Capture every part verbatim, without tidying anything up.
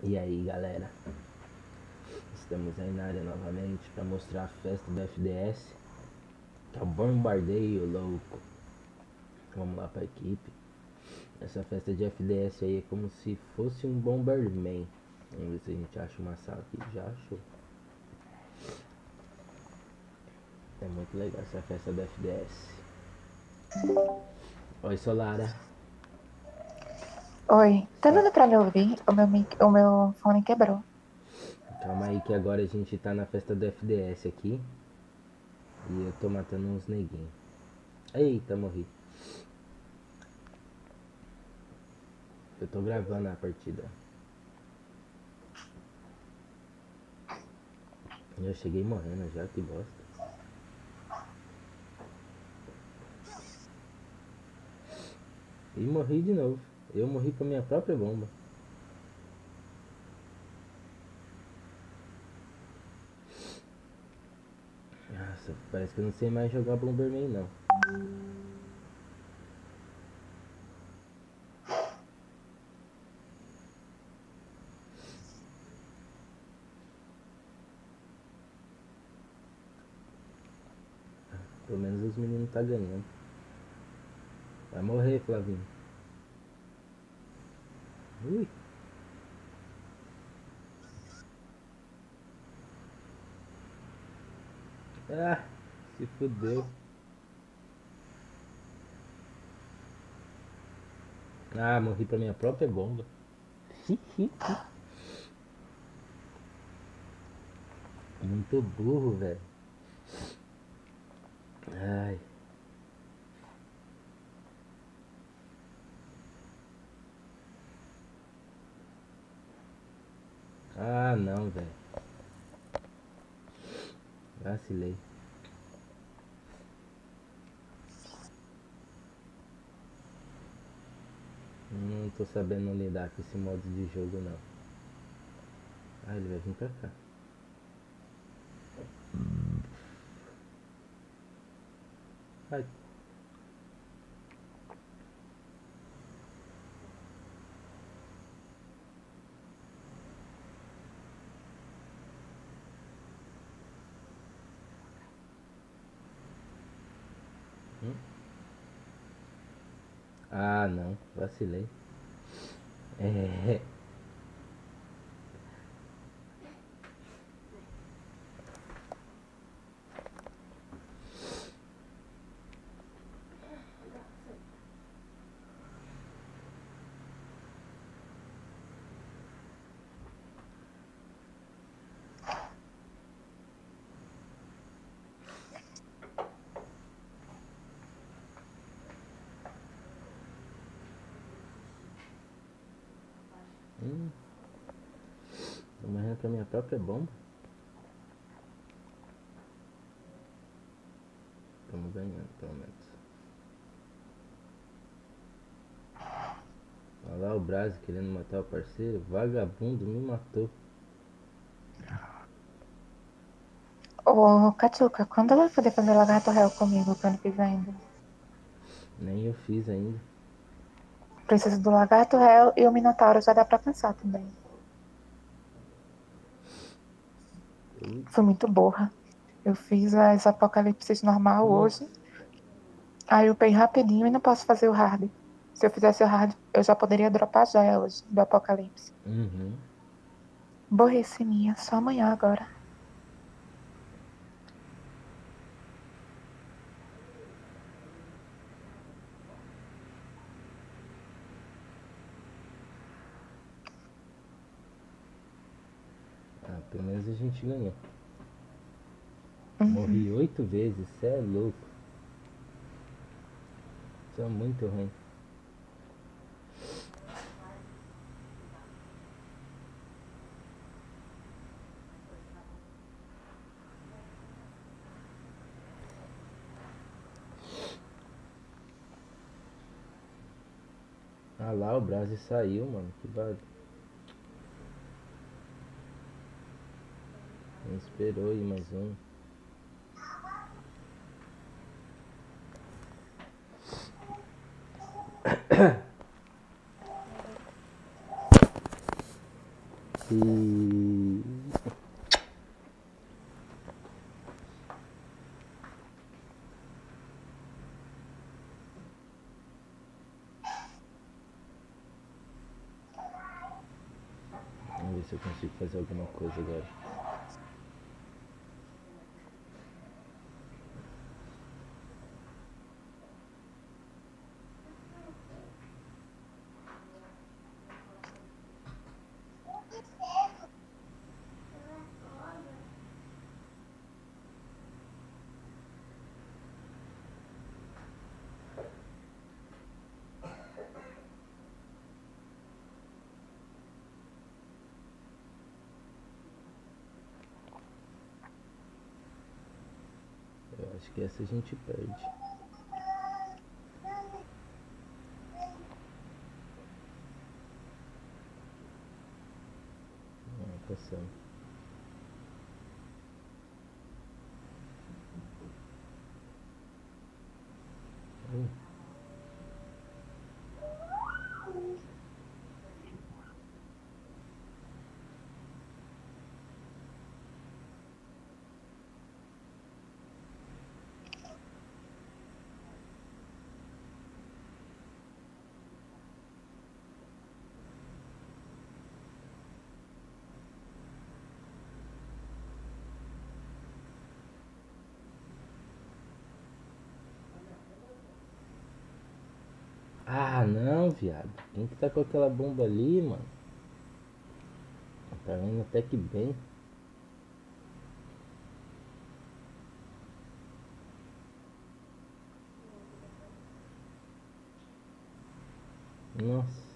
E aí galera, estamos aí na área novamente para mostrar a festa do F D S, que é o bombardeio louco. Vamos lá para a equipe. Essa festa de F D S aí é como se fosse um Bomberman. Vamos ver se a gente acha uma sala aqui. Já achou. É muito legal essa festa do F D S. Oi Solara. Oi, tá Tá. dando pra me ouvir? O meu, mic- o meu fone quebrou. Calma aí que agora a gente tá na festa do F D S aqui. E eu tô matando uns neguinhos. Eita, morri. Eu tô gravando a partida. Eu cheguei morrendo já, que bosta. E morri de novo. Eu morri com a minha própria bomba. Nossa, parece que eu não sei mais jogar Bomberman não. Pelo menos os meninos tá ganhando. Vai morrer, Flavinho. Ui. Ah, se fudeu. Ah, morri pra minha própria bomba. Muito burro, velho. Ai. Ah, não, velho. Vacilei. Não tô sabendo lidar com esse modo de jogo, não. Ah, ele vai vir pra cá. Ai. Hum? Ah, não. Vacilei. É. Hum. Tô morrendo pra minha própria bomba. Estamos ganhando, pelo menos. Olha lá o Brasi querendo matar o parceiro. Vagabundo me matou. Ô, Catuca, quando vai poder fazer lagarto réu comigo, que eu não fiz ainda? Nem eu fiz ainda. Preciso do lagarto réu e o minotauro já dá pra pensar também. Ui. Fui muito burra. Eu fiz as apocalipses normal Nossa. hoje, aí eu upei rapidinho e não posso fazer o hard. Se eu fizesse o hard, eu já poderia dropar joia hoje, do apocalipse. Uhum. Burrice minha, só amanhã agora. Ah, pelo menos a gente ganhou. Uhum. Morri oito vezes, cê é louco. Isso é muito ruim. Ah lá, o Brasi saiu, mano. Que bagulho. Não esperou aí mais um. E... Vamos ver se eu consigo fazer alguma coisa agora. Eu acho que essa a gente perde. Ah, passamos. Hum. Ah, não, viado. Quem que tá com aquela bomba ali, mano? Tá indo até que bem. Nossa.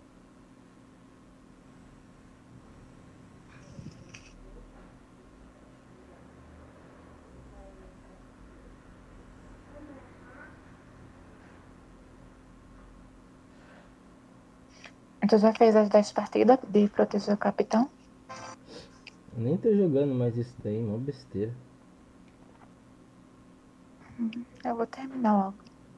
Tu já fez as dez partidas de proteger o capitão? Nem tô jogando mais isso daí, mó besteira. Eu vou terminar logo.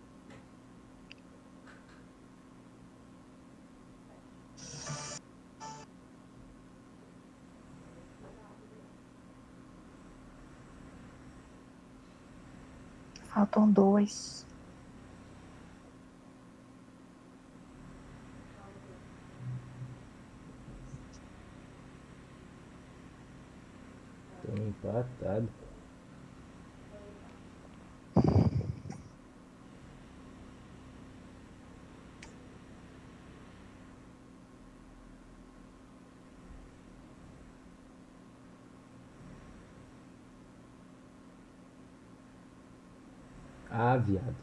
Faltam dois. Tô empatado. Ah, viado.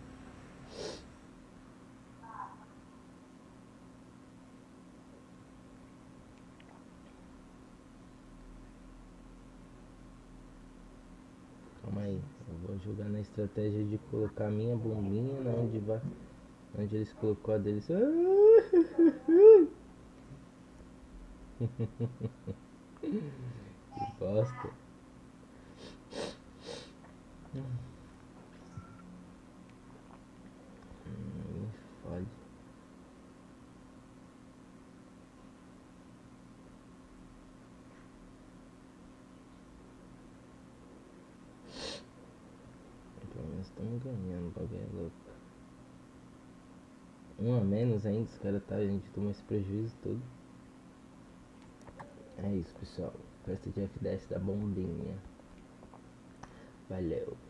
Calma aí. Eu vou jogar na estratégia de colocar a minha bombinha na onde vai. Onde eles colocou a deles. Que bosta. Hum, fode. Pelo menos estamos ganhando, o bagulho é louco. Um a menos ainda, os caras tá, a gente toma esse prejuízo todo. É isso, pessoal. Festa de F dez da bombinha. Valeu.